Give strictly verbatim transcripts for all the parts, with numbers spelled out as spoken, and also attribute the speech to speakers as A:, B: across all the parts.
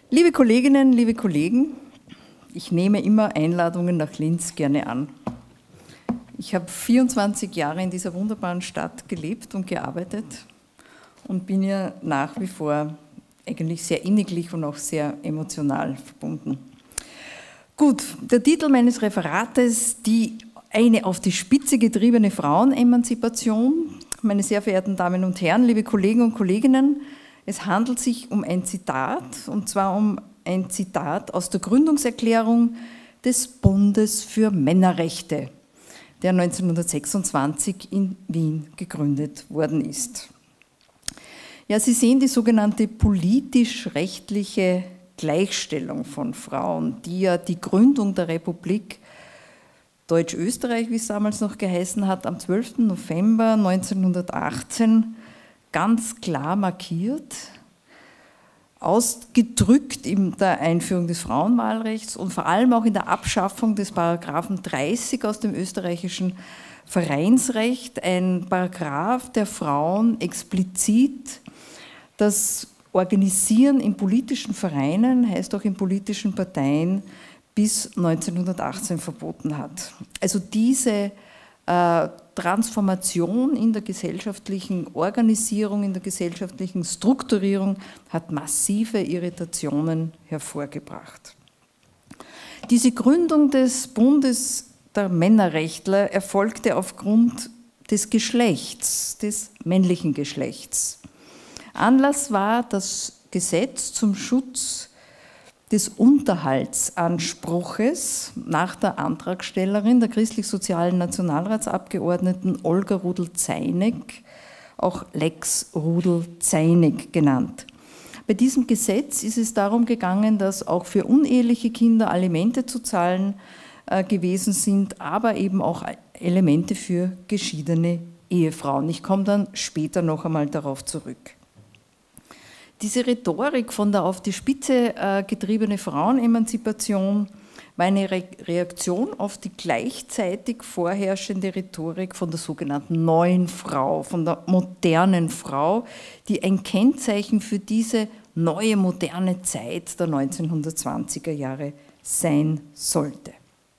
A: Liebe Kolleginnen, liebe Kollegen, ich nehme immer Einladungen nach Linz gerne an. Ich habe vierundzwanzig Jahre in dieser wunderbaren Stadt gelebt und gearbeitet und bin ja nach wie vor eigentlich sehr inniglich und auch sehr emotional verbunden. Gut, der Titel meines Referates, die eine auf die Spitze getriebene Frauenemanzipation. Meine sehr verehrten Damen und Herren, liebe Kollegen und Kolleginnen, es handelt sich um ein Zitat, und zwar um ein Zitat aus der Gründungserklärung des Bundes für Männerrechte, der neunzehnhundertsechsundzwanzig in Wien gegründet worden ist. Ja, Sie sehen die sogenannte politisch-rechtliche Gleichstellung von Frauen, die ja die Gründung der Republik Deutsch-Österreich, wie es damals noch geheißen hat, am zwölften November neunzehnhundertachtzehn ganz klar markiert, ausgedrückt in der Einführung des Frauenwahlrechts und vor allem auch in der Abschaffung des Paragraphen dreißig aus dem österreichischen Vereinsrecht, ein Paragraph, der Frauen explizit das Organisieren in politischen Vereinen, heißt auch in politischen Parteien, bis neunzehnhundertachtzehn verboten hat. Also diese äh, Transformation in der gesellschaftlichen Organisierung, in der gesellschaftlichen Strukturierung hat massive Irritationen hervorgebracht. Diese Gründung des Bundes der Männerrechtler erfolgte aufgrund des Geschlechts, des männlichen Geschlechts. Anlass war das Gesetz zum Schutz des Unterhaltsanspruches nach der Antragstellerin, der christlich-sozialen Nationalratsabgeordneten Olga Rudel-Zeinig, auch Lex Rudel-Zeinig genannt. Bei diesem Gesetz ist es darum gegangen, dass auch für uneheliche Kinder Alimente zu zahlen äh, gewesen sind, aber eben auch Elemente für geschiedene Ehefrauen. Ich komme dann später noch einmal darauf zurück. Diese Rhetorik von der auf die Spitze äh, getriebene Frauenemanzipation war eine Re Reaktion auf die gleichzeitig vorherrschende Rhetorik von der sogenannten neuen Frau, von der modernen Frau, die ein Kennzeichen für diese neue moderne Zeit der neunzehnhundertzwanziger Jahre sein sollte.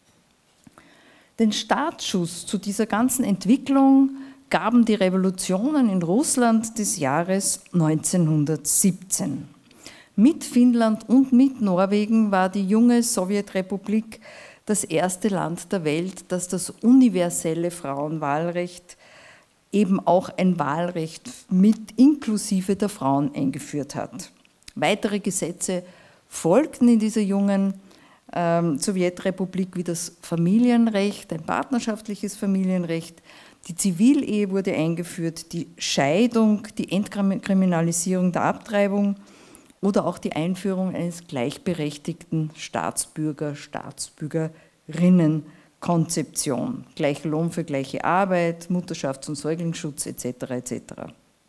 A: Den Startschuss zu dieser ganzen Entwicklung gaben die Revolutionen in Russland des Jahres neunzehnhundertsiebzehn. Mit Finnland und mit Norwegen war die junge Sowjetrepublik das erste Land der Welt, das das universelle Frauenwahlrecht, eben auch ein Wahlrecht mit inklusive der Frauen eingeführt hat. Weitere Gesetze folgten in dieser jungen ähm, Sowjetrepublik wie das Familienrecht, ein partnerschaftliches Familienrecht. Die Zivilehe wurde eingeführt, die Scheidung, die Entkriminalisierung der Abtreibung oder auch die Einführung eines gleichberechtigten Staatsbürger, Staatsbürgerinnen-Konzeption. Gleicher Lohn für gleiche Arbeit, Mutterschafts- und Säuglingsschutz et cetera et cetera.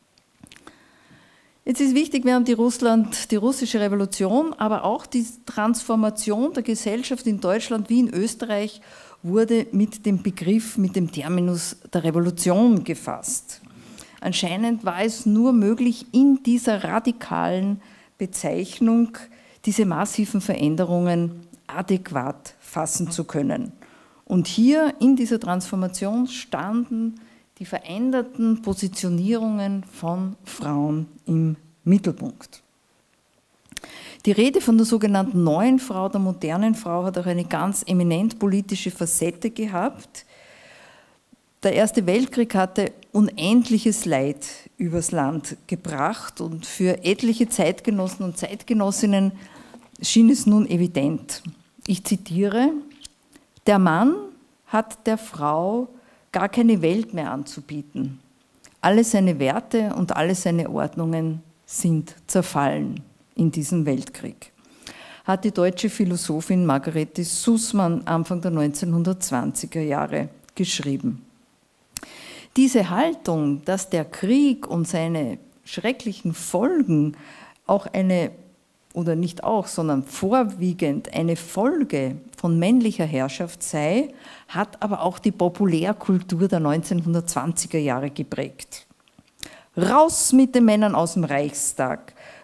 A: Jetzt ist wichtig, wir haben die, Russland, die russische Revolution, aber auch die Transformation der Gesellschaft in Deutschland wie in Österreich wurde mit dem Begriff, mit dem Terminus der Revolution gefasst. Anscheinend war es nur möglich, in dieser radikalen Bezeichnung diese massiven Veränderungen adäquat fassen zu können. Und hier in dieser Transformation standen die veränderten Positionierungen von Frauen im Mittelpunkt. Die Rede von der sogenannten neuen Frau, der modernen Frau, hat auch eine ganz eminent politische Facette gehabt. Der Erste Weltkrieg hatte unendliches Leid übers Land gebracht und für etliche Zeitgenossen und Zeitgenossinnen schien es nun evident. Ich zitiere: Der Mann hat der Frau gar keine Welt mehr anzubieten. Alle seine Werte und alle seine Ordnungen sind zerfallen in diesem Weltkrieg, hat die deutsche Philosophin Margarete Sussmann Anfang der neunzehnhundertzwanziger Jahre geschrieben. Diese Haltung, dass der Krieg und seine schrecklichen Folgen auch eine, oder nicht auch, sondern vorwiegend eine Folge von männlicher Herrschaft sei, hat aber auch die Populärkultur der neunzehnhundertzwanziger Jahre geprägt. Raus mit den Männern aus dem Reichstag,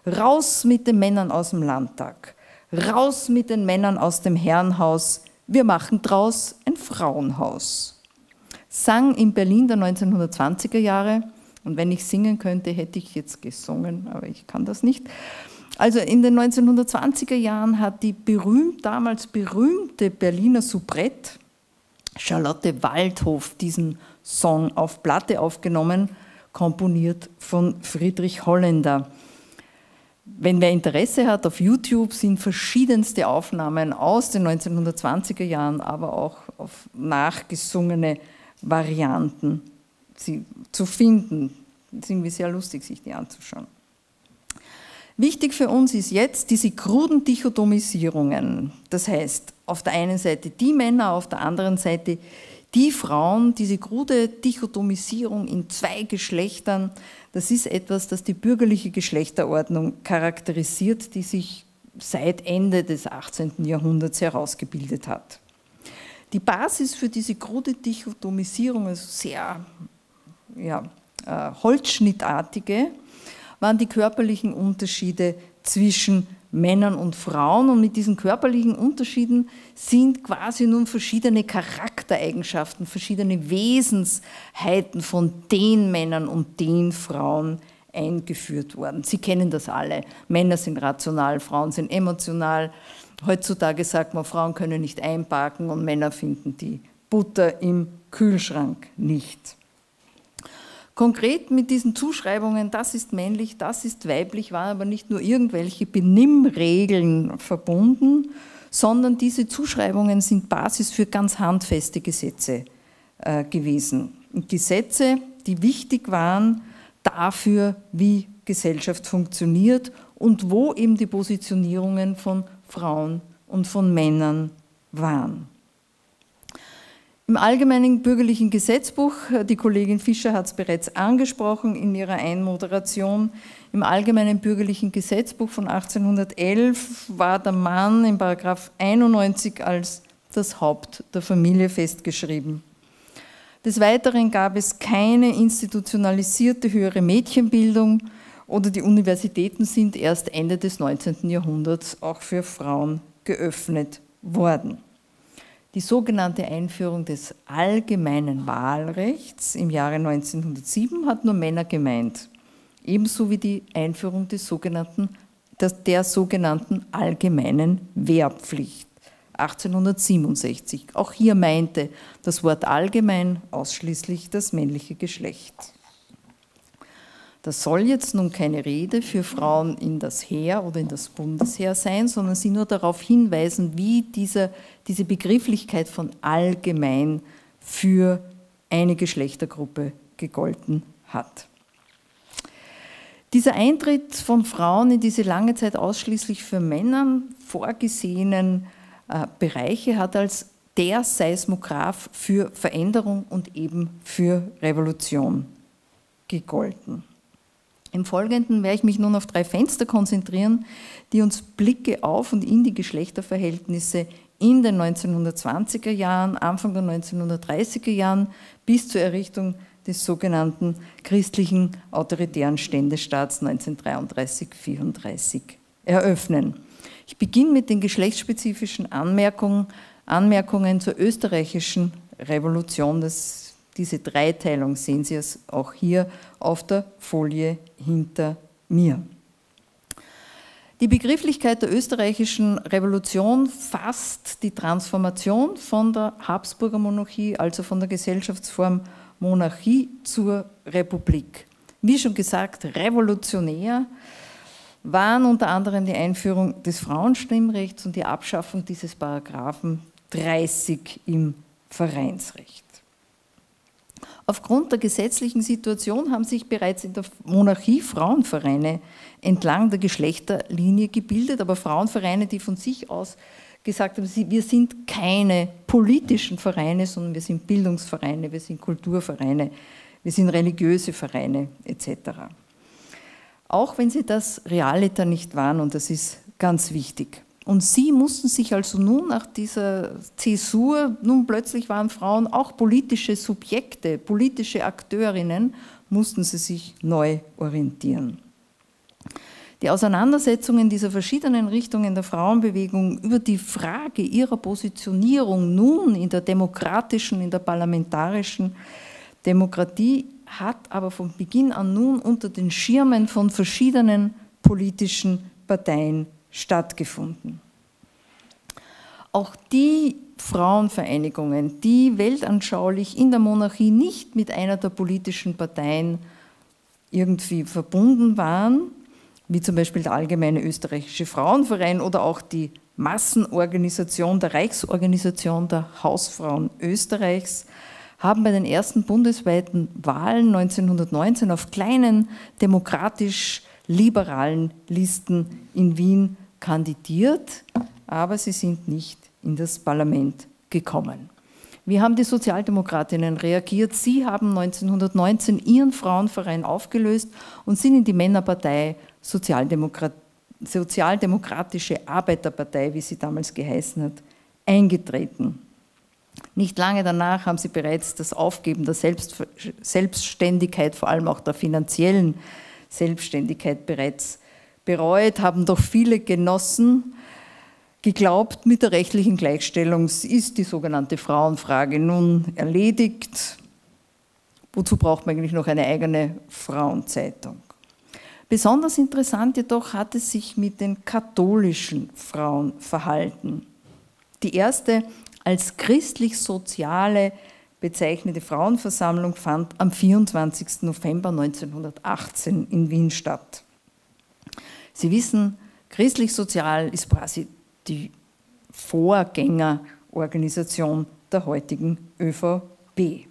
A: Raus mit den Männern aus dem Landtag, raus mit den Männern aus dem Herrenhaus, wir machen draus ein Frauenhaus. Sang in Berlin der neunzehnhundertzwanziger Jahre, und wenn ich singen könnte, hätte ich jetzt gesungen, aber ich kann das nicht. Also in den neunzehnhundertzwanziger Jahren hat die berühmt, damals berühmte Berliner Soubrette Charlotte Waldhof diesen Song auf Platte aufgenommen, komponiert von Friedrich Holländer. Wenn wer Interesse hat, auf YouTube sind verschiedenste Aufnahmen aus den neunzehnhundertzwanziger Jahren, aber auch auf nachgesungene Varianten zu finden. Es ist irgendwie sehr lustig, sich die anzuschauen. Wichtig für uns ist jetzt diese kruden Dichotomisierungen. Das heißt, auf der einen Seite die Männer, auf der anderen Seite die Frauen, diese krude Dichotomisierung in zwei Geschlechtern, das ist etwas, das die bürgerliche Geschlechterordnung charakterisiert, die sich seit Ende des achtzehnten Jahrhunderts herausgebildet hat. Die Basis für diese krude Dichotomisierung, also sehr ja, äh, holzschnittartige, waren die körperlichen Unterschiede zwischen Männern und Frauen, und mit diesen körperlichen Unterschieden sind quasi nun verschiedene Charaktereigenschaften, verschiedene Wesensheiten von den Männern und den Frauen eingeführt worden. Sie kennen das alle. Männer sind rational, Frauen sind emotional. Heutzutage sagt man, Frauen können nicht einparken und Männer finden die Butter im Kühlschrank nicht. Konkret mit diesen Zuschreibungen, das ist männlich, das ist weiblich, waren aber nicht nur irgendwelche Benimmregeln verbunden, sondern diese Zuschreibungen sind Basis für ganz handfeste Gesetze äh, gewesen. Und Gesetze, die wichtig waren dafür, wie Gesellschaft funktioniert und wo eben die Positionierungen von Frauen und von Männern waren. Im Allgemeinen bürgerlichen Gesetzbuch, die Kollegin Fischer hat es bereits angesprochen in ihrer Einmoderation, im Allgemeinen bürgerlichen Gesetzbuch von achtzehnhundertelf war der Mann in Paragraph einundneunzig als das Haupt der Familie festgeschrieben. Des Weiteren gab es keine institutionalisierte höhere Mädchenbildung, oder die Universitäten sind erst Ende des neunzehnten Jahrhunderts auch für Frauen geöffnet worden. Die sogenannte Einführung des allgemeinen Wahlrechts im Jahre neunzehnhundertsieben hat nur Männer gemeint, ebenso wie die Einführung des sogenannten, der sogenannten allgemeinen Wehrpflicht achtzehnhundertsiebenundsechzig. Auch hier meinte das Wort allgemein ausschließlich das männliche Geschlecht. Das soll jetzt nun keine Rede für Frauen in das Heer oder in das Bundesheer sein, sondern sie nur darauf hinweisen, wie diese, diese Begrifflichkeit von allgemein für eine Geschlechtergruppe gegolten hat. Dieser Eintritt von Frauen in diese lange Zeit ausschließlich für Männer vorgesehenen äh, Bereiche hat als der Seismograph für Veränderung und eben für Revolution gegolten. Im Folgenden werde ich mich nun auf drei Fenster konzentrieren, die uns Blicke auf und in die Geschlechterverhältnisse in den neunzehnhundertzwanziger Jahren, Anfang der neunzehnhundertdreißiger Jahren bis zur Errichtung des sogenannten christlichen autoritären Ständestaats neunzehnhundertdreiunddreißig vierunddreißig eröffnen. Ich beginne mit den geschlechtsspezifischen Anmerkungen, Anmerkungen zur österreichischen Revolution. Das Diese Dreiteilung sehen Sie es auch hier auf der Folie hinter mir. Die Begrifflichkeit der österreichischen Revolution fasst die Transformation von der Habsburger Monarchie, also von der Gesellschaftsform Monarchie zur Republik. Wie schon gesagt, revolutionär waren unter anderem die Einführung des Frauenstimmrechts und die Abschaffung dieses Paragraphen dreißig im Vereinsrecht. Aufgrund der gesetzlichen Situation haben sich bereits in der Monarchie Frauenvereine entlang der Geschlechterlinie gebildet, aber Frauenvereine, die von sich aus gesagt haben, wir sind keine politischen Vereine, sondern wir sind Bildungsvereine, wir sind Kulturvereine, wir sind religiöse Vereine et cetera. Auch wenn sie das realiter nicht waren, und das ist ganz wichtig. Und sie mussten sich also nun nach dieser Zäsur, nun plötzlich waren Frauen auch politische Subjekte, politische Akteurinnen, mussten sie sich neu orientieren. Die Auseinandersetzungen dieser verschiedenen Richtungen der Frauenbewegung über die Frage ihrer Positionierung nun in der demokratischen, in der parlamentarischen Demokratie hat aber von Beginn an nun unter den Schirmen von verschiedenen politischen Parteien stattgefunden. Auch die Frauenvereinigungen, die weltanschaulich in der Monarchie nicht mit einer der politischen Parteien irgendwie verbunden waren, wie zum Beispiel der Allgemeine Österreichische Frauenverein oder auch die Massenorganisation der Reichsorganisation der Hausfrauen Österreichs, haben bei den ersten bundesweiten Wahlen neunzehnhundertneunzehn auf kleinen demokratisch-liberalen Listen in Wien kandidiert, aber sie sind nicht in das Parlament gekommen. Wie haben die Sozialdemokratinnen reagiert? Sie haben neunzehnhundertneunzehn ihren Frauenverein aufgelöst und sind in die Männerpartei Sozialdemokrat- Sozialdemokratische Arbeiterpartei, wie sie damals geheißen hat, eingetreten. Nicht lange danach haben sie bereits das Aufgeben der Selbst Selbstständigkeit, vor allem auch der finanziellen Selbstständigkeit bereits bereut, haben doch viele Genossen geglaubt, mit der rechtlichen Gleichstellung ist die sogenannte Frauenfrage nun erledigt. Wozu braucht man eigentlich noch eine eigene Frauenzeitung? Besonders interessant jedoch hat es sich mit den katholischen Frauen verhalten. Die erste als christlich-soziale bezeichnete Frauenversammlung fand am vierundzwanzigsten November neunzehnhundertachtzehn in Wien statt. Sie wissen, christlich-sozial ist quasi die Vorgängerorganisation der heutigen ÖVP.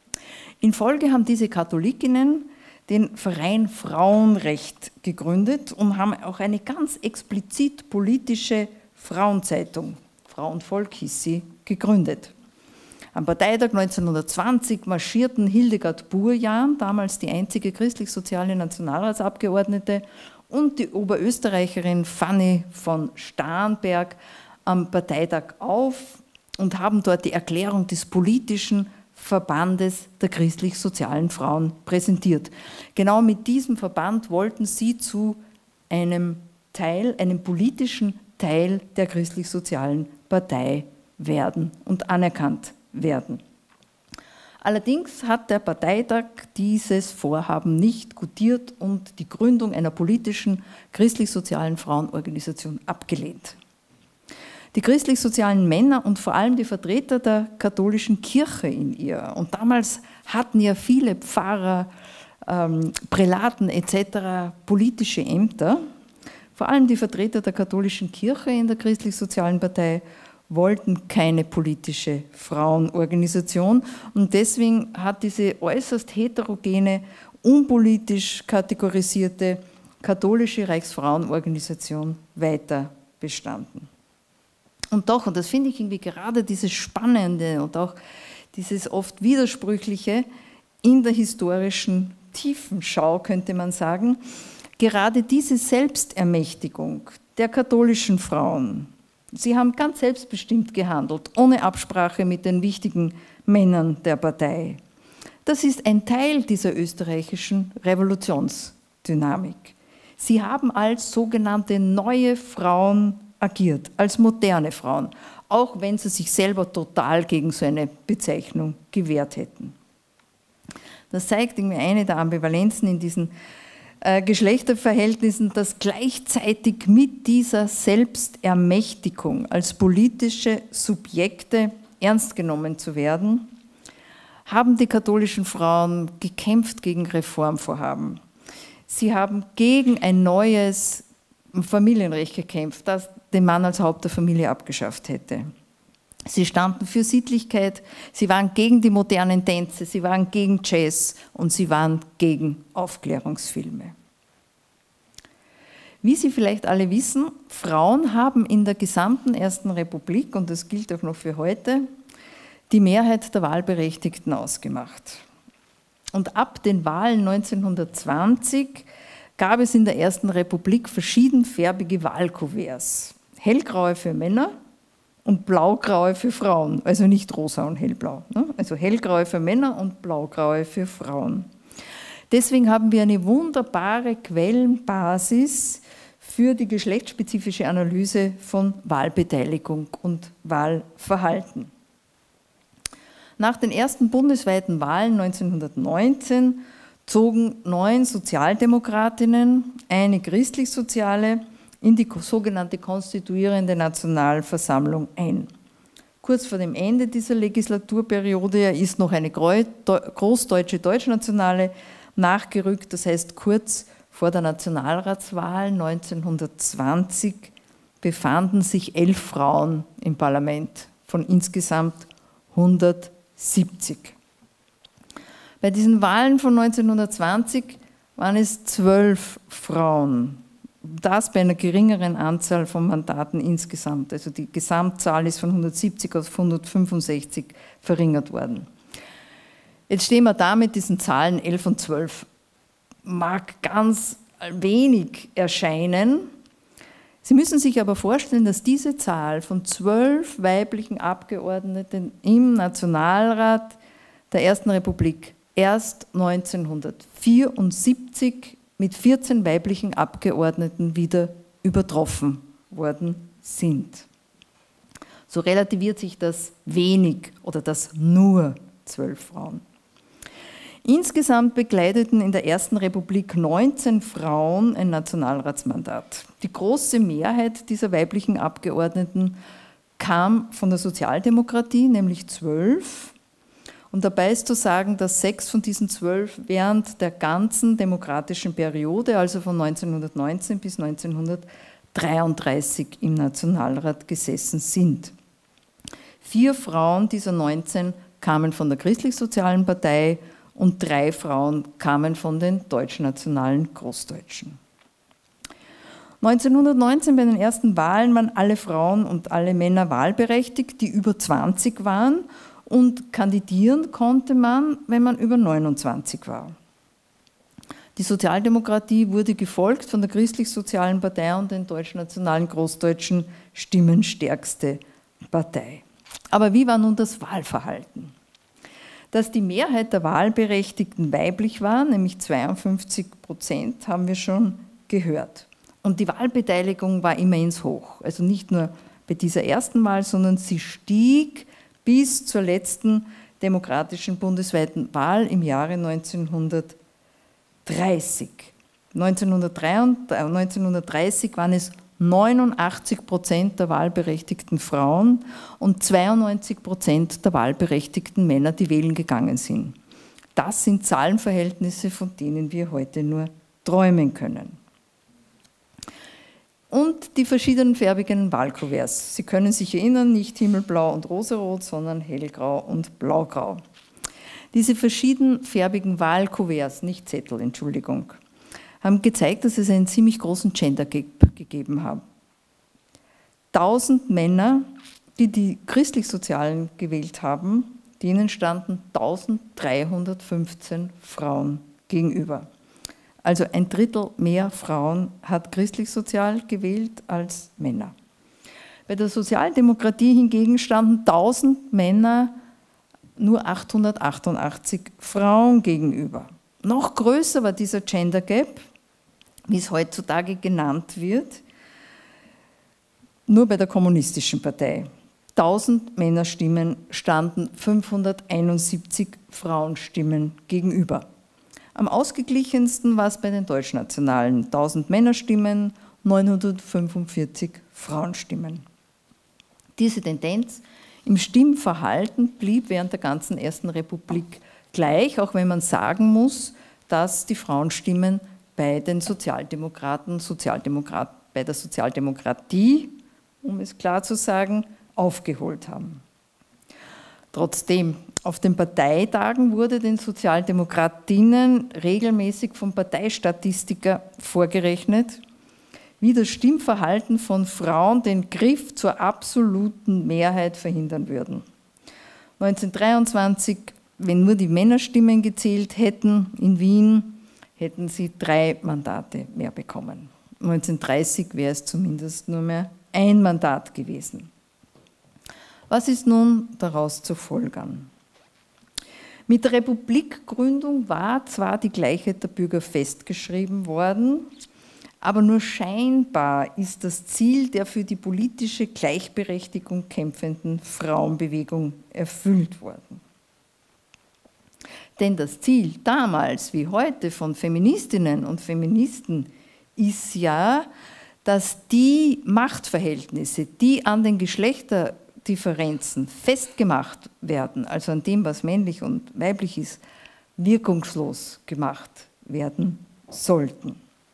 A: In Folge haben diese Katholikinnen den Verein Frauenrecht gegründet und haben auch eine ganz explizit politische Frauenzeitung, Frauenvolk hieß sie, gegründet. Am Parteitag neunzehnhundertzwanzig marschierten Hildegard Burjan, damals die einzige christlich-soziale Nationalratsabgeordnete, und die Oberösterreicherin Fanny von Starnberg am Parteitag auf und haben dort die Erklärung des politischen Verbandes der christlich-sozialen Frauen präsentiert. Genau mit diesem Verband wollten sie zu einem Teil, einem politischen Teil der christlich-sozialen Partei werden und anerkannt werden. Allerdings hat der Parteitag dieses Vorhaben nicht gutiert und die Gründung einer politischen christlich-sozialen Frauenorganisation abgelehnt. Die christlich-sozialen Männer und vor allem die Vertreter der katholischen Kirche in ihr, und damals hatten ja viele Pfarrer, ähm, Prälaten et cetera politische Ämter, vor allem die Vertreter der katholischen Kirche in der christlich-sozialen Partei wollten keine politische Frauenorganisation und deswegen hat diese äußerst heterogene, unpolitisch kategorisierte katholische Reichsfrauenorganisation weiter bestanden. Und doch, und das finde ich irgendwie gerade dieses Spannende und auch dieses oft Widersprüchliche in der historischen Tiefenschau, könnte man sagen, gerade diese Selbstermächtigung der katholischen Frauen, sie haben ganz selbstbestimmt gehandelt, ohne Absprache mit den wichtigen Männern der Partei. Das ist ein Teil dieser österreichischen Revolutionsdynamik. Sie haben als sogenannte neue Frauen agiert, als moderne Frauen, auch wenn sie sich selber total gegen so eine Bezeichnung gewehrt hätten. Das zeigt irgendwie eine der Ambivalenzen in diesen äh, Geschlechterverhältnissen, dass gleichzeitig mit dieser Selbstermächtigung als politische Subjekte ernst genommen zu werden, haben die katholischen Frauen gekämpft gegen Reformvorhaben. Sie haben gegen ein neues Familienrecht gekämpft, das den Mann als Haupt der Familie abgeschafft hätte. Sie standen für Sittlichkeit, sie waren gegen die modernen Tänze, sie waren gegen Jazz und sie waren gegen Aufklärungsfilme. Wie Sie vielleicht alle wissen, Frauen haben in der gesamten Ersten Republik, und das gilt auch noch für heute, die Mehrheit der Wahlberechtigten ausgemacht. Und ab den Wahlen neunzehnhundertzwanzig gab es in der Ersten Republik verschiedenfarbige Wahlkuverts. Hellgraue für Männer und blaugraue für Frauen, also nicht rosa und hellblau. Ne? Also hellgraue für Männer und blaugraue für Frauen. Deswegen haben wir eine wunderbare Quellenbasis für die geschlechtsspezifische Analyse von Wahlbeteiligung und Wahlverhalten. Nach den ersten bundesweiten Wahlen neunzehnhundertneunzehn zogen neun Sozialdemokratinnen, eine christlich-soziale, in die sogenannte konstituierende Nationalversammlung ein. Kurz vor dem Ende dieser Legislaturperiode ist noch eine großdeutsche Deutschnationale nachgerückt, das heißt kurz vor der Nationalratswahl neunzehnhundertzwanzig befanden sich elf Frauen im Parlament von insgesamt hundertsiebzig. Bei diesen Wahlen von neunzehnhundertzwanzig waren es zwölf Frauen, das bei einer geringeren Anzahl von Mandaten insgesamt. Also die Gesamtzahl ist von hundertsiebzig auf hundertfünfundsechzig verringert worden. Jetzt stehen wir da mit diesen Zahlen elf und zwölf. Mag ganz wenig erscheinen. Sie müssen sich aber vorstellen, dass diese Zahl von zwölf weiblichen Abgeordneten im Nationalrat der Ersten Republik erst neunzehnhundertvierundsiebzig mit vierzehn weiblichen Abgeordneten wieder übertroffen worden sind. So relativiert sich das wenig oder das nur zwölf Frauen. Insgesamt bekleideten in der Ersten Republik neunzehn Frauen ein Nationalratsmandat. Die große Mehrheit dieser weiblichen Abgeordneten kam von der Sozialdemokratie, nämlich zwölf. Und dabei ist zu sagen, dass sechs von diesen zwölf während der ganzen demokratischen Periode, also von neunzehnhundertneunzehn bis neunzehnhundertdreiunddreißig im Nationalrat gesessen sind. Vier Frauen dieser neunzehn kamen von der Christlich-Sozialen Partei und drei Frauen kamen von den deutschnationalen Großdeutschen. neunzehnhundertneunzehn bei den ersten Wahlen waren alle Frauen und alle Männer wahlberechtigt, die über zwanzig waren. Und kandidieren konnte man, wenn man über neunundzwanzig war. Die Sozialdemokratie wurde gefolgt von der Christlich-Sozialen Partei und den deutschnationalen Großdeutschen stimmenstärkste Partei. Aber wie war nun das Wahlverhalten? Dass die Mehrheit der Wahlberechtigten weiblich war, nämlich zweiundfünfzig Prozent, haben wir schon gehört. Und die Wahlbeteiligung war immens hoch. Also nicht nur bei dieser ersten Wahl, sondern sie stieg bis zur letzten demokratischen bundesweiten Wahl im Jahre neunzehnhundertdreißig. neunzehnhundertdreißig waren es neunundachtzig Prozent der wahlberechtigten Frauen und zweiundneunzig Prozent der wahlberechtigten Männer, die wählen gegangen sind. Das sind Zahlenverhältnisse, von denen wir heute nur träumen können. Und die verschiedenen färbigen Wahlkuverts. Sie können sich erinnern, nicht himmelblau und rosarot, sondern hellgrau und blaugrau. Diese verschiedenfärbigen Wahlkuverts, nicht Zettel, Entschuldigung, haben gezeigt, dass es einen ziemlich großen Gender Gap gegeben hat. Tausend Männer, die die Christlich-Sozialen gewählt haben, denen standen eintausenddreihundertfünfzehn Frauen gegenüber. Also ein Drittel mehr Frauen hat christlich-sozial gewählt als Männer. Bei der Sozialdemokratie hingegen standen tausend Männer nur achthundertachtundachtzig Frauen gegenüber. Noch größer war dieser Gender Gap, wie es heutzutage genannt wird, nur bei der Kommunistischen Partei. tausend Männerstimmen standen fünfhunderteinundsiebzig Frauenstimmen gegenüber. Am ausgeglichensten war es bei den Deutschnationalen. tausend Männerstimmen, neunhundertfünfundvierzig Frauenstimmen. Diese Tendenz im Stimmverhalten blieb während der ganzen Ersten Republik gleich, auch wenn man sagen muss, dass die Frauenstimmen bei den Sozialdemokraten, Sozialdemokrat, bei der Sozialdemokratie, um es klar zu sagen, aufgeholt haben. Trotzdem, auf den Parteitagen wurde den Sozialdemokratinnen regelmäßig vom Parteistatistiker vorgerechnet, wie das Stimmverhalten von Frauen den Griff zur absoluten Mehrheit verhindern würden. neunzehnhundertdreiundzwanzig, wenn nur die Männerstimmen gezählt hätten in Wien, hätten sie drei Mandate mehr bekommen. neunzehnhundertdreißig wäre es zumindest nur mehr ein Mandat gewesen. Was ist nun daraus zu folgern? Mit der Republikgründung war zwar die Gleichheit der Bürger festgeschrieben worden, aber nur scheinbar ist das Ziel der für die politische Gleichberechtigung kämpfenden Frauenbewegung erfüllt worden. Denn das Ziel damals wie heute von Feministinnen und Feministen ist ja, dass die Machtverhältnisse, die an den Geschlechterdifferenzen festgemacht werden, also an dem, was männlich und weiblich ist, wirkungslos gemacht werden sollten.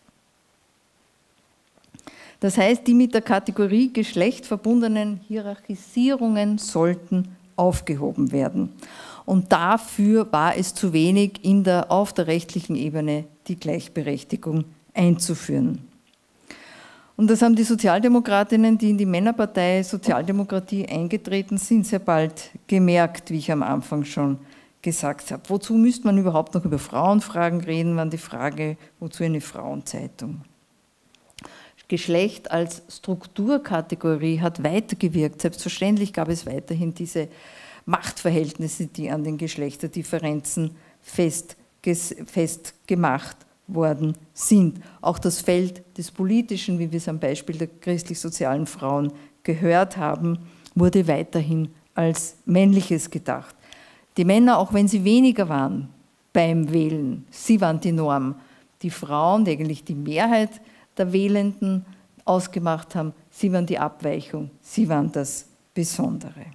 A: Das heißt, die mit der Kategorie Geschlecht verbundenen Hierarchisierungen sollten aufgehoben werden. Und dafür war es zu wenig, in der, auf der rechtlichen Ebene die Gleichberechtigung einzuführen. Und das haben die Sozialdemokratinnen, die in die Männerpartei Sozialdemokratie eingetreten sind, sehr bald gemerkt, wie ich am Anfang schon gesagt habe. Wozu müsste man überhaupt noch über Frauenfragen reden, war die Frage, wozu eine Frauenzeitung? Geschlecht als Strukturkategorie hat weitergewirkt. Selbstverständlich gab es weiterhin diese Machtverhältnisse, die an den Geschlechterdifferenzen fest, festgemacht worden sind. Auch das Feld des Politischen, wie wir es am Beispiel der christlich-sozialen Frauen gehört haben, wurde weiterhin als männliches gedacht. Die Männer, auch wenn sie weniger waren beim Wählen, sie waren die Norm. Die Frauen, die eigentlich die Mehrheit der Wählenden ausgemacht haben, sie waren die Abweichung, sie waren das Besondere.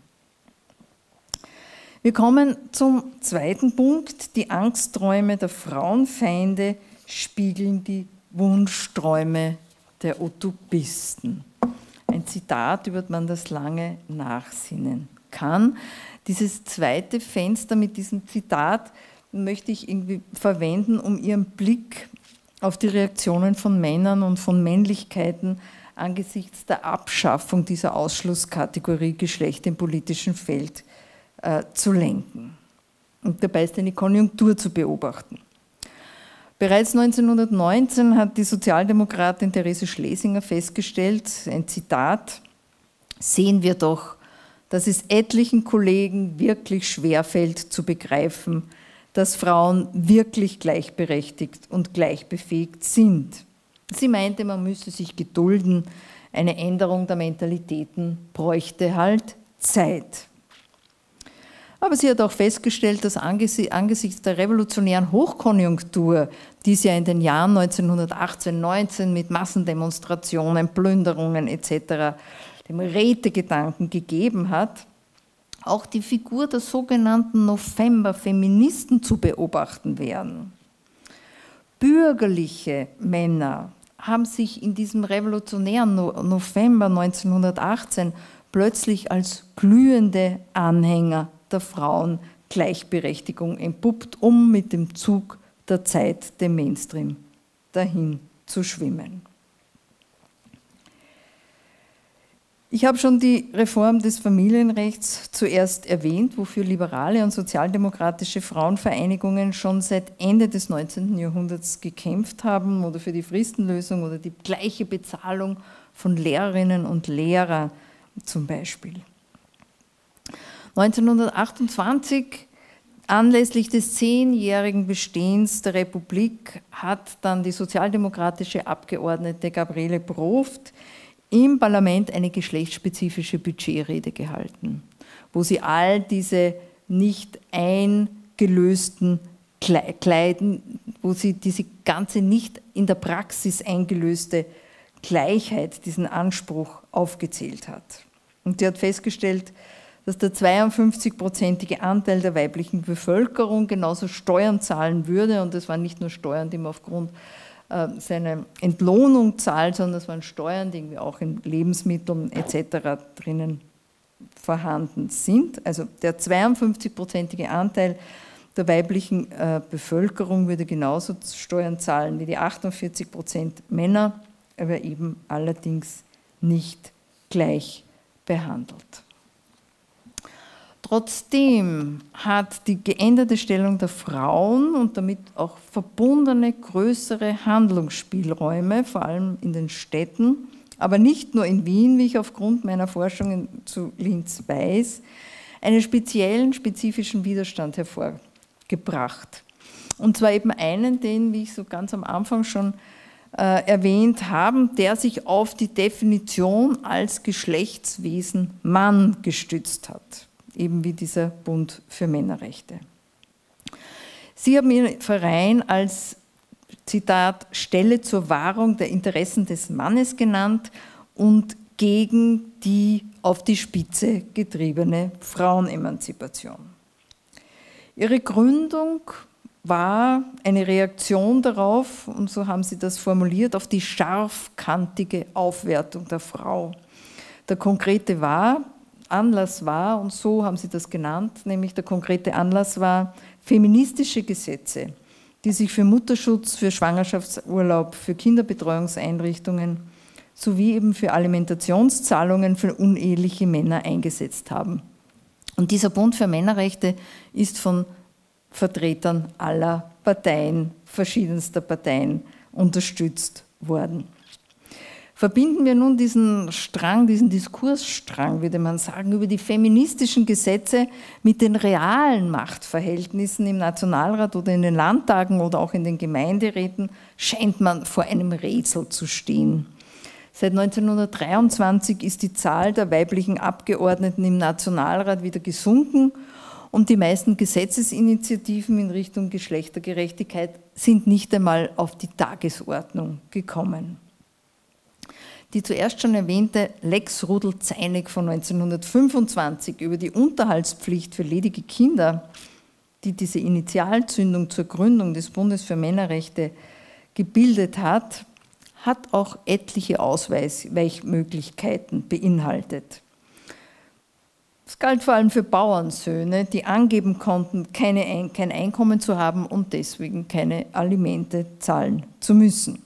A: Wir kommen zum zweiten Punkt. Die Angstträume der Frauenfeinde spiegeln die Wunschträume der Utopisten. Ein Zitat, über das man das lange nachsinnen kann. Dieses zweite Fenster mit diesem Zitat möchte ich irgendwie verwenden, um Ihren Blick auf die Reaktionen von Männern und von Männlichkeiten angesichts der Abschaffung dieser Ausschlusskategorie Geschlecht im politischen Feld äh, zu lenken. Und dabei ist eine Konjunktur zu beobachten. Bereits neunzehnhundertneunzehn hat die Sozialdemokratin Therese Schlesinger festgestellt, ein Zitat: Sehen wir doch, dass es etlichen Kollegen wirklich schwerfällt zu begreifen, dass Frauen wirklich gleichberechtigt und gleichbefähigt sind. Sie meinte, man müsse sich gedulden, eine Änderung der Mentalitäten bräuchte halt Zeit. Aber sie hat auch festgestellt, dass angesichts der revolutionären Hochkonjunktur, die es ja in den Jahren neunzehnhundertachtzehn, neunzehn mit Massendemonstrationen, Plünderungen et cetera dem Rätegedanken gegeben hat, auch die Figur der sogenannten November-Feministen zu beobachten wären. Bürgerliche Männer haben sich in diesem revolutionären November neunzehnhundertachtzehn plötzlich als glühende Anhänger der Frauengleichberechtigung entpuppt, um mit dem Zug der Zeit, dem Mainstream, dahin zu schwimmen. Ich habe schon die Reform des Familienrechts zuerst erwähnt, wofür liberale und sozialdemokratische Frauenvereinigungen schon seit Ende des neunzehnten Jahrhunderts gekämpft haben, oder für die Fristenlösung oder die gleiche Bezahlung von Lehrerinnen und Lehrern zum Beispiel. neunzehnhundertachtundzwanzig, anlässlich des zehnjährigen Bestehens der Republik, hat dann die sozialdemokratische Abgeordnete Gabriele Proft im Parlament eine geschlechtsspezifische Budgetrede gehalten, wo sie all diese nicht eingelösten Kleiden, wo sie diese ganze nicht in der Praxis eingelöste Gleichheit, diesen Anspruch aufgezählt hat. Und sie hat festgestellt, dass der zweiundfünfzig-prozentige Anteil der weiblichen Bevölkerung genauso Steuern zahlen würde, und das waren nicht nur Steuern, die man aufgrund seine Entlohnung zahlt, sondern das waren Steuern, die irgendwie auch in Lebensmitteln et cetera drinnen vorhanden sind. Also der zweiundfünfzig-prozentige Anteil der weiblichen äh, Bevölkerung würde genauso Steuern zahlen wie die achtundvierzig Prozent Männer, aber eben allerdings nicht gleich behandelt. Trotzdem hat die geänderte Stellung der Frauen und damit auch verbundene größere Handlungsspielräume, vor allem in den Städten, aber nicht nur in Wien, wie ich aufgrund meiner Forschungen zu Linz weiß, einen speziellen, spezifischen Widerstand hervorgerufen. gebracht. Und zwar eben einen, den, wie ich so ganz am Anfang schon äh, erwähnt habe, der sich auf die Definition als Geschlechtswesen Mann gestützt hat, eben wie dieser Bund für Männerrechte. Sie haben Ihren Verein als, Zitat, Stelle zur Wahrung der Interessen des Mannes genannt und gegen die auf die Spitze getriebene Frauenemanzipation. Ihre Gründung war eine Reaktion darauf, und so haben Sie das formuliert, auf die scharfkantige Aufwertung der Frau. Der konkrete war, Anlass war, und so haben Sie das genannt, nämlich der konkrete Anlass war, feministische Gesetze, die sich für Mutterschutz, für Schwangerschaftsurlaub, für Kinderbetreuungseinrichtungen sowie eben für Alimentationszahlungen für uneheliche Männer eingesetzt haben. Und dieser Bund für Männerrechte ist von Vertretern aller Parteien, verschiedenster Parteien unterstützt worden. Verbinden wir nun diesen Strang, diesen Diskursstrang, würde man sagen, über die feministischen Gesetze mit den realen Machtverhältnissen im Nationalrat oder in den Landtagen oder auch in den Gemeinderäten, scheint man vor einem Rätsel zu stehen. Seit neunzehnhundertdreiundzwanzig ist die Zahl der weiblichen Abgeordneten im Nationalrat wieder gesunken und die meisten Gesetzesinitiativen in Richtung Geschlechtergerechtigkeit sind nicht einmal auf die Tagesordnung gekommen. Die zuerst schon erwähnte Lex Rudel-Zeinig von neunzehnhundertfünfundzwanzig über die Unterhaltspflicht für ledige Kinder, die diese Initialzündung zur Gründung des Bundes für Männerrechte gebildet hat, hat auch etliche Ausweichmöglichkeiten beinhaltet. Es galt vor allem für Bauernsöhne, die angeben konnten, keine Ein- kein Einkommen zu haben und deswegen keine Alimente zahlen zu müssen.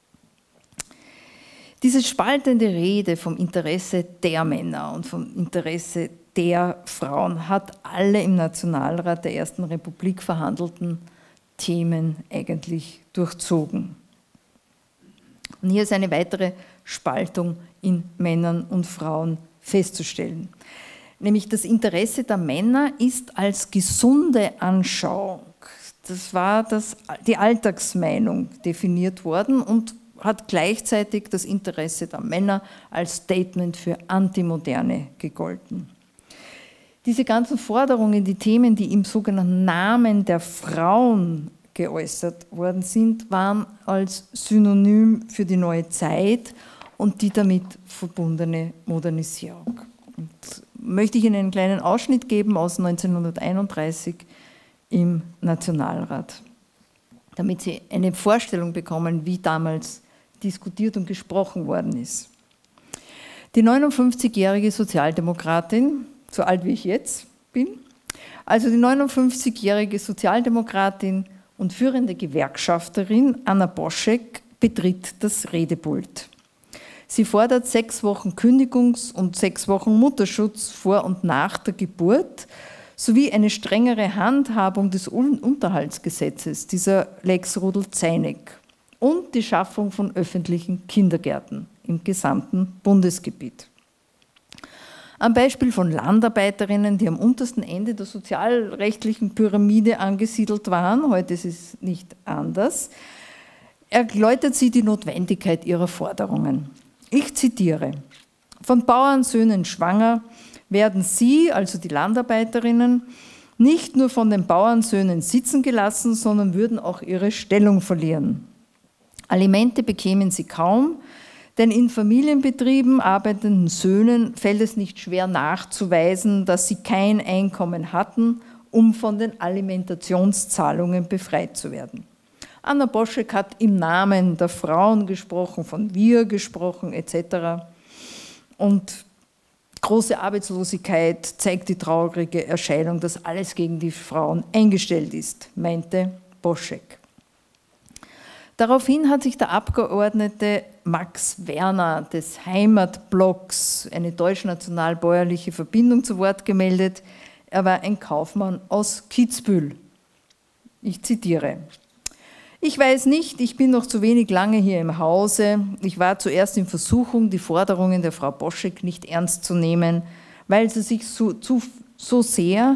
A: Diese spaltende Rede vom Interesse der Männer und vom Interesse der Frauen hat alle im Nationalrat der Ersten Republik verhandelten Themen eigentlich durchzogen. Und hier ist eine weitere Spaltung in Männern und Frauen festzustellen. Nämlich das Interesse der Männer ist als gesunde Anschauung, das war das, die Alltagsmeinung definiert worden und hat gleichzeitig das Interesse der Männer als Statement für Antimoderne gegolten. Diese ganzen Forderungen, die Themen, die im sogenannten Namen der Frauen geäußert worden sind, waren als Synonym für die neue Zeit und die damit verbundene Modernisierung. Und möchte ich Ihnen einen kleinen Ausschnitt geben aus neunzehnhunderteinunddreißig im Nationalrat, damit Sie eine Vorstellung bekommen, wie damals diskutiert und gesprochen worden ist. Die neunundfünfzigjährige Sozialdemokratin, so alt wie ich jetzt bin, also die neunundfünfzigjährige Sozialdemokratin und führende Gewerkschafterin Anna Boschek betritt das Redepult. Sie fordert sechs Wochen Kündigungs- und sechs Wochen Mutterschutz vor und nach der Geburt sowie eine strengere Handhabung des Unterhaltsgesetzes, dieser Lex Rudel-Zeinig, und die Schaffung von öffentlichen Kindergärten im gesamten Bundesgebiet. Am Beispiel von Landarbeiterinnen, die am untersten Ende der sozialrechtlichen Pyramide angesiedelt waren, heute ist es nicht anders, erläutert sie die Notwendigkeit ihrer Forderungen. Ich zitiere: Von Bauernsöhnen schwanger werden sie, also die Landarbeiterinnen, nicht nur von den Bauernsöhnen sitzen gelassen, sondern würden auch ihre Stellung verlieren. Alimente bekämen sie kaum, denn in Familienbetrieben arbeitenden Söhnen fällt es nicht schwer nachzuweisen, dass sie kein Einkommen hatten, um von den Alimentationszahlungen befreit zu werden. Anna Boschek hat im Namen der Frauen gesprochen, von wir gesprochen et cetera. Und große Arbeitslosigkeit zeigt die traurige Erscheinung, dass alles gegen die Frauen eingestellt ist, meinte Boschek. Daraufhin hat sich der Abgeordnete Max Werner des Heimatblocks, eine deutsch-national-bäuerliche Verbindung, zu Wort gemeldet. Er war ein Kaufmann aus Kitzbühel. Ich zitiere: Ich weiß nicht, ich bin noch zu wenig lange hier im Hause. Ich war zuerst in Versuchung, die Forderungen der Frau Boschek nicht ernst zu nehmen, weil sie sich so, zu, so sehr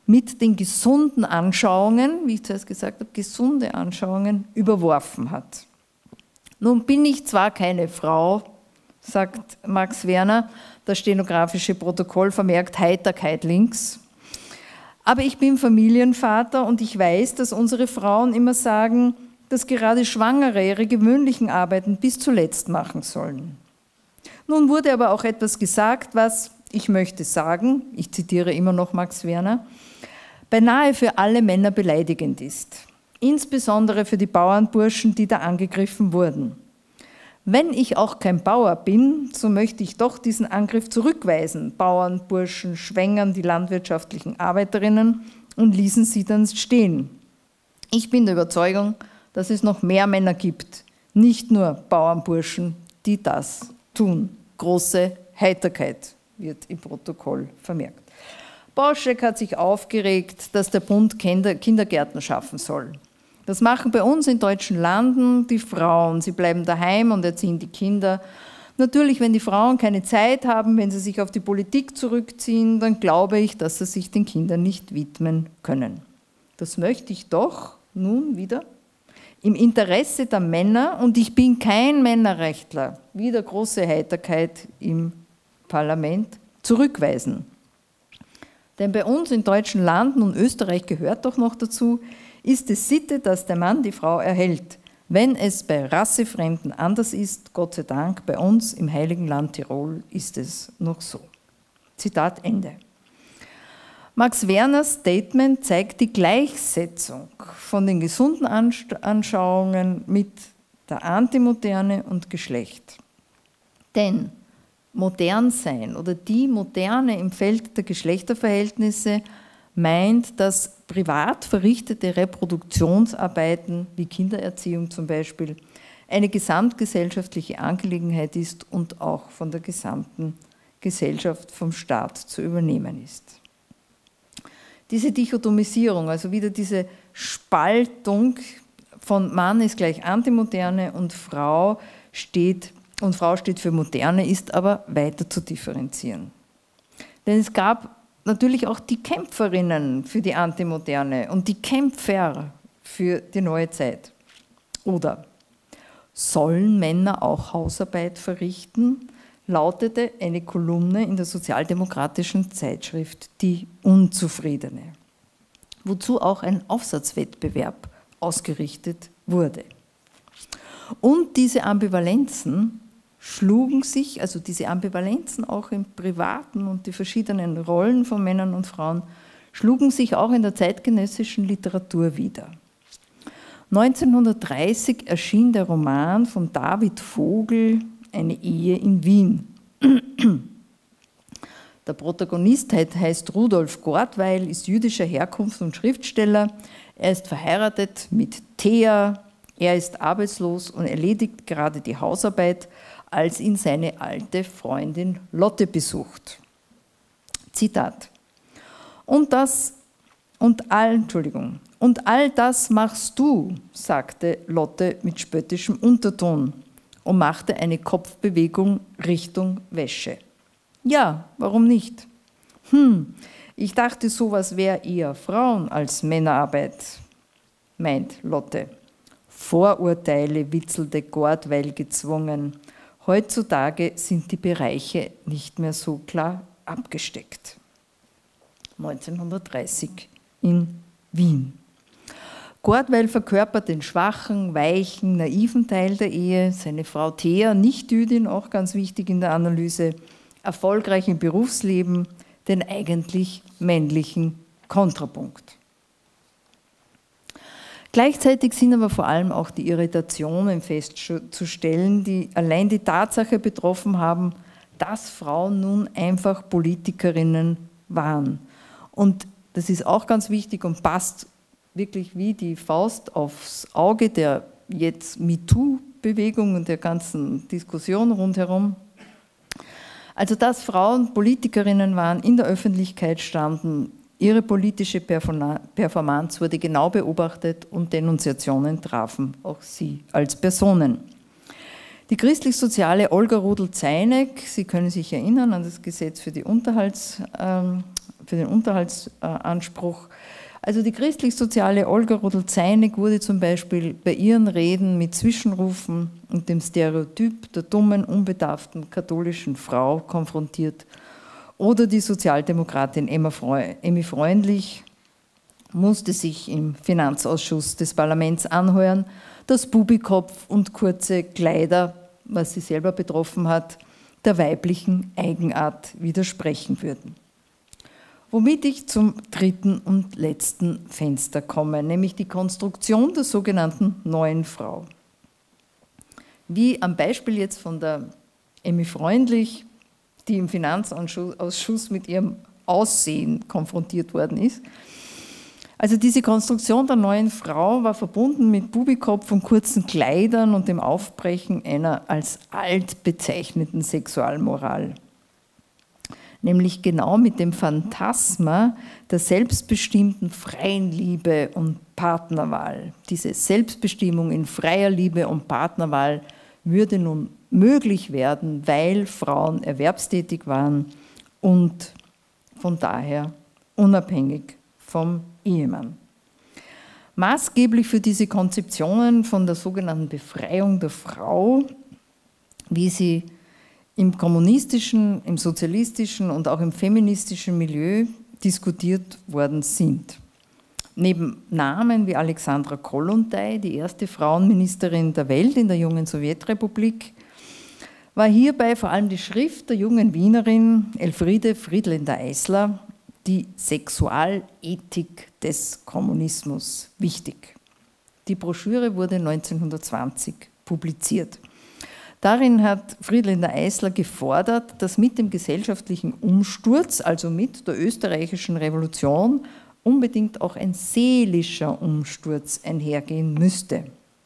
A: mit den gesunden Anschauungen, wie ich zuerst gesagt habe, gesunde Anschauungen überworfen hat. Nun bin ich zwar keine Frau, sagt Max Werner, das stenografische Protokoll vermerkt Heiterkeit links, aber ich bin Familienvater und ich weiß, dass unsere Frauen immer sagen, dass gerade Schwangere ihre gewöhnlichen Arbeiten bis zuletzt machen sollen. Nun wurde aber auch etwas gesagt, was, ich möchte sagen, ich zitiere immer noch Max Werner, beinahe für alle Männer beleidigend ist, insbesondere für die Bauernburschen, die da angegriffen wurden. Wenn ich auch kein Bauer bin, so möchte ich doch diesen Angriff zurückweisen. Bauernburschen schwängern die landwirtschaftlichen Arbeiterinnen und ließen sie dann stehen. Ich bin der Überzeugung, dass es noch mehr Männer gibt, nicht nur Bauernburschen, die das tun. Große Heiterkeit wird im Protokoll vermerkt. Bauschek hat sich aufgeregt, dass der Bund Kindergärten schaffen soll. Das machen bei uns in deutschen Landen die Frauen. Sie bleiben daheim und erziehen die Kinder. Natürlich, wenn die Frauen keine Zeit haben, wenn sie sich auf die Politik zurückziehen, dann glaube ich, dass sie sich den Kindern nicht widmen können. Das möchte ich doch nun wieder im Interesse der Männer, und ich bin kein Männerrechtler, wieder große Heiterkeit im Parlament, zurückweisen. Denn bei uns in deutschen Landen, und Österreich gehört doch noch dazu, ist es Sitte, dass der Mann die Frau erhält. Wenn es bei Rassefremden anders ist, Gott sei Dank, bei uns im heiligen Land Tirol ist es noch so. Zitat Ende. Max Werners Statement zeigt die Gleichsetzung von den gesunden Anschauungen mit der Antimoderne und Geschlecht. Denn modern sein oder die Moderne im Feld der Geschlechterverhältnisse meint, dass privat verrichtete Reproduktionsarbeiten, wie Kindererziehung zum Beispiel, eine gesamtgesellschaftliche Angelegenheit ist und auch von der gesamten Gesellschaft, vom Staat zu übernehmen ist. Diese Dichotomisierung, also wieder diese Spaltung von Mann ist gleich Antimoderne und Frau steht, und Frau steht für Moderne, ist aber weiter zu differenzieren. Denn es gab natürlich auch die Kämpferinnen für die Antimoderne und die Kämpfer für die neue Zeit. Oder sollen Männer auch Hausarbeit verrichten? Lautete eine Kolumne in der sozialdemokratischen Zeitschrift Die Unzufriedene, wozu auch ein Aufsatzwettbewerb ausgerichtet wurde. Und diese Ambivalenzen schlugen sich, also diese Ambivalenzen auch im Privaten und die verschiedenen Rollen von Männern und Frauen, schlugen sich auch in der zeitgenössischen Literatur wider. neunzehnhundertdreißig erschien der Roman von David Vogel, Eine Ehe in Wien. Der Protagonist heißt Rudolf Gordweil, ist jüdischer Herkunft und Schriftsteller. Er ist verheiratet mit Thea, er ist arbeitslos und erledigt gerade die Hausarbeit, als ihn seine alte Freundin Lotte besucht. Zitat. Und das und all, Entschuldigung, und all das machst du, sagte Lotte mit spöttischem Unterton und machte eine Kopfbewegung Richtung Wäsche. Ja, warum nicht? Hm, ich dachte, sowas wäre eher Frauen- als Männerarbeit, meint Lotte. Vorurteile, witzelte Gordweil gezwungen. Heutzutage sind die Bereiche nicht mehr so klar abgesteckt. neunzehnhundertdreißig in Wien. Gordweil verkörpert den schwachen, weichen, naiven Teil der Ehe. Seine Frau Thea, Nicht-Jüdin, auch ganz wichtig in der Analyse, erfolgreich im Berufsleben, den eigentlich männlichen Kontrapunkt. Gleichzeitig sind aber vor allem auch die Irritationen festzustellen, die allein die Tatsache betroffen haben, dass Frauen nun einfach Politikerinnen waren. Und das ist auch ganz wichtig und passt wirklich wie die Faust aufs Auge der jetzt MeToo-Bewegung und der ganzen Diskussion rundherum. Also dass Frauen Politikerinnen waren, in der Öffentlichkeit standen, ihre politische Performance wurde genau beobachtet und Denunziationen trafen auch sie als Personen. Die christlich-soziale Olga Rudel-Zeinek, Sie können sich erinnern an das Gesetz für die Unterhaltsverhältnisse für den Unterhaltsanspruch. Also die christlich-soziale Olga Rudel-Zeinig wurde zum Beispiel bei ihren Reden mit Zwischenrufen und dem Stereotyp der dummen, unbedarften katholischen Frau konfrontiert. Oder die Sozialdemokratin Emma Freu- Emmy Freundlich musste sich im Finanzausschuss des Parlaments anhören, dass Bubikopf und kurze Kleider, was sie selber betroffen hat, der weiblichen Eigenart widersprechen würden. Womit ich zum dritten und letzten Fenster komme, nämlich die Konstruktion der sogenannten neuen Frau. Wie am Beispiel jetzt von der Emmy Freundlich, die im Finanzausschuss mit ihrem Aussehen konfrontiert worden ist. Also diese Konstruktion der neuen Frau war verbunden mit Bubikopf und kurzen Kleidern und dem Aufbrechen einer als alt bezeichneten Sexualmoral. Nämlich genau mit dem Phantasma der selbstbestimmten freien Liebe und Partnerwahl. Diese Selbstbestimmung in freier Liebe und Partnerwahl würde nun möglich werden, weil Frauen erwerbstätig waren und von daher unabhängig vom Ehemann. Maßgeblich für diese Konzeptionen von der sogenannten Befreiung der Frau, wie sie im kommunistischen, im sozialistischen und auch im feministischen Milieu diskutiert worden sind. Neben Namen wie Alexandra Kollontai, die erste Frauenministerin der Welt in der jungen Sowjetrepublik, war hierbei vor allem die Schrift der jungen Wienerin Elfriede Friedländer-Eisler, die Sexualethik des Kommunismus, wichtig. Die Broschüre wurde neunzehnhundertzwanzig publiziert. Darin hat Friedländer-Eisler gefordert, dass mit dem gesellschaftlichen Umsturz, also mit der österreichischen Revolution, unbedingt auch ein seelischer Umsturz einhergehen müsste.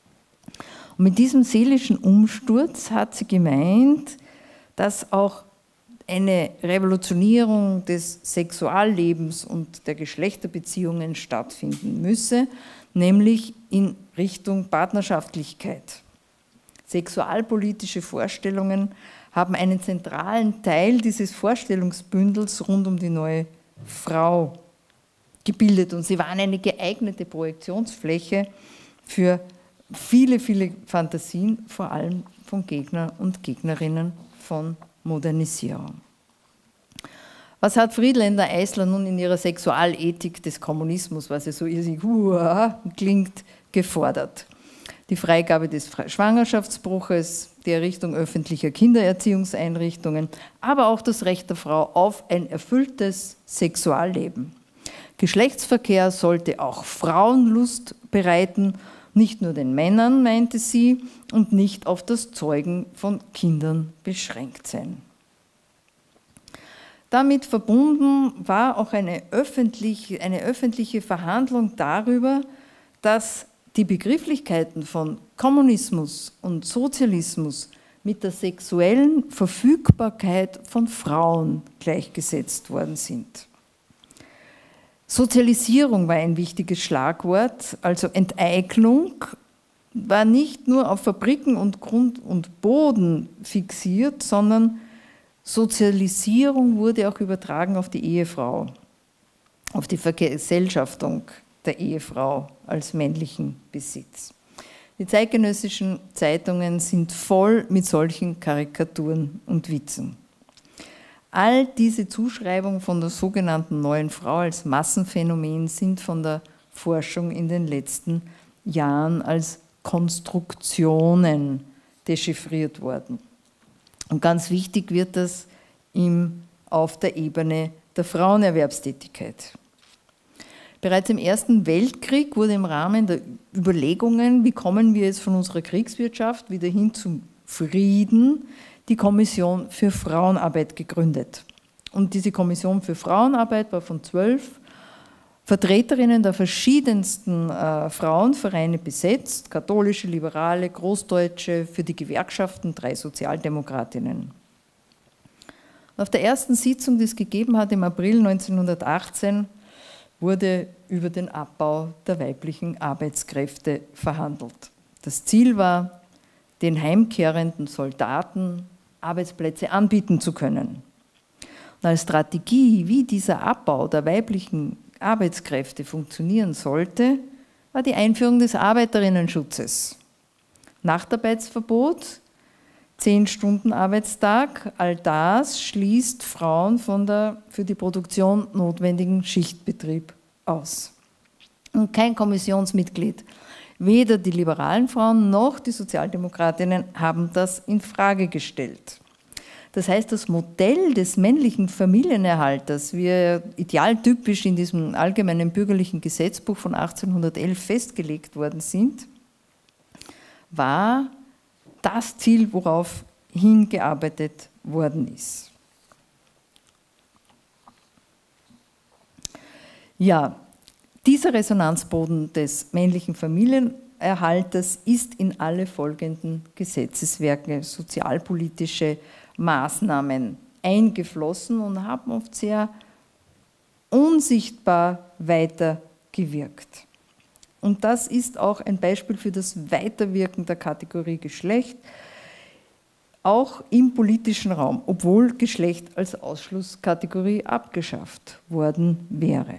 A: Und mit diesem seelischen Umsturz hat sie gemeint, dass auch eine Revolutionierung des Sexuallebens und der Geschlechterbeziehungen stattfinden müsse, nämlich in Richtung Partnerschaftlichkeit. Sexualpolitische Vorstellungen haben einen zentralen Teil dieses Vorstellungsbündels rund um die neue Frau gebildet und sie waren eine geeignete Projektionsfläche für viele, viele Fantasien, vor allem von Gegner und Gegnerinnen von Modernisierung. Was hat Friedländer-Eisler nun in ihrer Sexualethik des Kommunismus, was ja so irrsinnig uah, klingt, gefordert? Die Freigabe des Schwangerschaftsbruches, die Errichtung öffentlicher Kindererziehungseinrichtungen, aber auch das Recht der Frau auf ein erfülltes Sexualleben. Geschlechtsverkehr sollte auch Frauenlust bereiten, nicht nur den Männern, meinte sie, und nicht auf das Zeugen von Kindern beschränkt sein. Damit verbunden war auch eine öffentliche, eine öffentliche Verhandlung darüber, dass die Begrifflichkeiten von Kommunismus und Sozialismus mit der sexuellen Verfügbarkeit von Frauen gleichgesetzt worden sind. Sozialisierung war ein wichtiges Schlagwort, also Enteignung war nicht nur auf Fabriken und Grund und Boden fixiert, sondern Sozialisierung wurde auch übertragen auf die Ehefrau, auf die Vergesellschaftung der Ehefrau als männlichen Besitz. Die zeitgenössischen Zeitungen sind voll mit solchen Karikaturen und Witzen. All diese Zuschreibungen von der sogenannten neuen Frau als Massenphänomen sind von der Forschung in den letzten Jahren als Konstruktionen dechiffriert worden. Und ganz wichtig wird das im, auf der Ebene der Frauenerwerbstätigkeit. Bereits im Ersten Weltkrieg wurde im Rahmen der Überlegungen, wie kommen wir jetzt von unserer Kriegswirtschaft wieder hin zum Frieden, die Kommission für Frauenarbeit gegründet. Und diese Kommission für Frauenarbeit war von zwölf Vertreterinnen der verschiedensten äh, Frauenvereine besetzt, katholische, liberale, Großdeutsche, für die Gewerkschaften drei Sozialdemokratinnen. Auf der ersten Sitzung, die es gegeben hat im April neunzehnhundertachtzehn, wurde über den Abbau der weiblichen Arbeitskräfte verhandelt. Das Ziel war, den heimkehrenden Soldaten Arbeitsplätze anbieten zu können. Und als Strategie, wie dieser Abbau der weiblichen Arbeitskräfte funktionieren sollte, war die Einführung des Arbeiterinnenschutzes. Nachtarbeitsverbot, zehn Stunden Arbeitstag, all das schließt Frauen von der für die Produktion notwendigen Schichtbetrieb aus. Und kein Kommissionsmitglied, weder die liberalen Frauen noch die Sozialdemokratinnen haben das in Frage gestellt. Das heißt, das Modell des männlichen Familienerhalters, wie er idealtypisch in diesem allgemeinen bürgerlichen Gesetzbuch von achtzehnhundertelf festgelegt worden sind, war das Ziel, worauf hingearbeitet worden ist. Ja, dieser Resonanzboden des männlichen Familienerhalters ist in alle folgenden Gesetzeswerke, sozialpolitische Maßnahmen eingeflossen und haben oft sehr unsichtbar weitergewirkt. Und das ist auch ein Beispiel für das Weiterwirken der Kategorie Geschlecht, auch im politischen Raum, obwohl Geschlecht als Ausschlusskategorie abgeschafft worden wäre.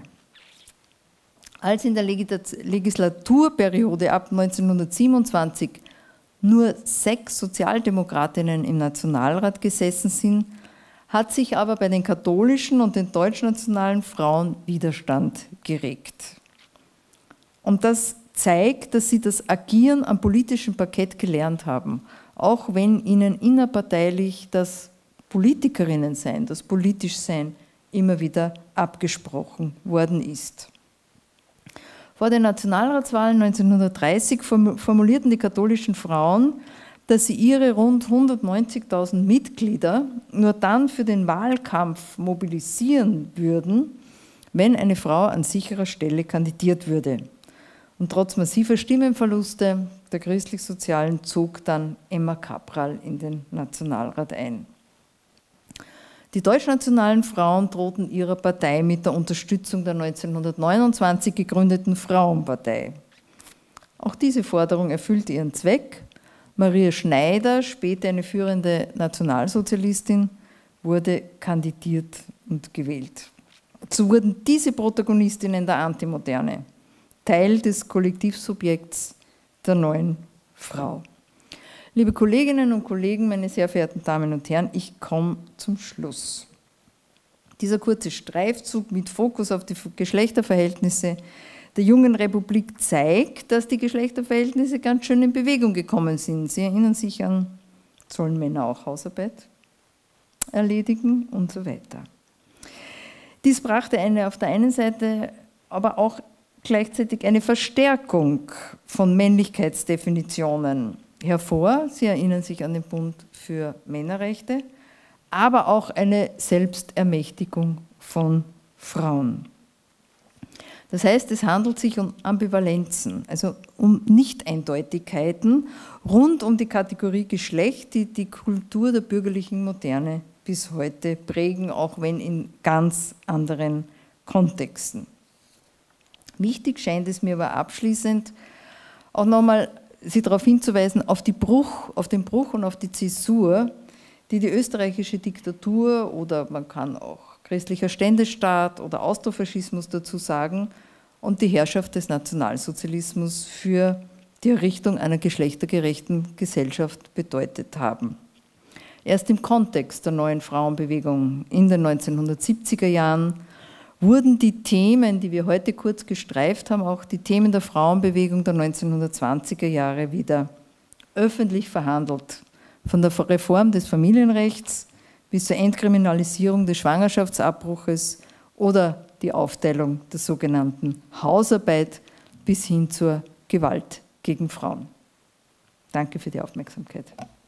A: Als in der Legislaturperiode ab neunzehnhundertsiebenundzwanzig nur sechs Sozialdemokratinnen im Nationalrat gesessen sind, hat sich aber bei den katholischen und den deutschnationalen Frauen Widerstand geregt. Und das zeigt, dass sie das Agieren am politischen Parkett gelernt haben, auch wenn ihnen innerparteilich das Politikerinnensein, das Politischsein immer wieder abgesprochen worden ist. Vor den Nationalratswahlen neunzehnhundertdreißig formulierten die katholischen Frauen, dass sie ihre rund hundertneunzigtausend Mitglieder nur dann für den Wahlkampf mobilisieren würden, wenn eine Frau an sicherer Stelle kandidiert würde. Und trotz massiver Stimmenverluste der Christlich-Sozialen zog dann Emma Cabral in den Nationalrat ein. Die deutschnationalen Frauen drohten ihrer Partei mit der Unterstützung der neunzehnhundertneunundzwanzig gegründeten Frauenpartei. Auch diese Forderung erfüllte ihren Zweck. Maria Schneider, später eine führende Nationalsozialistin, wurde kandidiert und gewählt. So wurden diese Protagonistinnen der Antimoderne Teil des Kollektivsubjekts der neuen Frau. Liebe Kolleginnen und Kollegen, meine sehr verehrten Damen und Herren, ich komme zum Schluss. Dieser kurze Streifzug mit Fokus auf die Geschlechterverhältnisse der jungen Republik zeigt, dass die Geschlechterverhältnisse ganz schön in Bewegung gekommen sind. Sie erinnern sich an, sollen Männer auch Hausarbeit erledigen und so weiter. Dies brachte eine auf der einen Seite aber auch gleichzeitig eine Verstärkung von Männlichkeitsdefinitionen hervor. Sie erinnern sich an den Bund für Männerrechte, aber auch eine Selbstermächtigung von Frauen. Das heißt, es handelt sich um Ambivalenzen, also um Nichteindeutigkeiten rund um die Kategorie Geschlecht, die die Kultur der bürgerlichen Moderne bis heute prägen, auch wenn in ganz anderen Kontexten. Wichtig scheint es mir aber abschließend auch nochmal Sie darauf hinzuweisen, auf, die Bruch, auf den Bruch und auf die Zäsur, die die österreichische Diktatur oder man kann auch christlicher Ständestaat oder Austrofaschismus dazu sagen und die Herrschaft des Nationalsozialismus für die Errichtung einer geschlechtergerechten Gesellschaft bedeutet haben. Erst im Kontext der neuen Frauenbewegung in den neunzehnhundertsiebziger Jahren wurden die Themen, die wir heute kurz gestreift haben, auch die Themen der Frauenbewegung der neunzehnhundertzwanziger Jahre wieder öffentlich verhandelt. Von der Reform des Familienrechts bis zur Entkriminalisierung des Schwangerschaftsabbruches oder die Aufteilung der sogenannten Hausarbeit bis hin zur Gewalt gegen Frauen. Danke für die Aufmerksamkeit.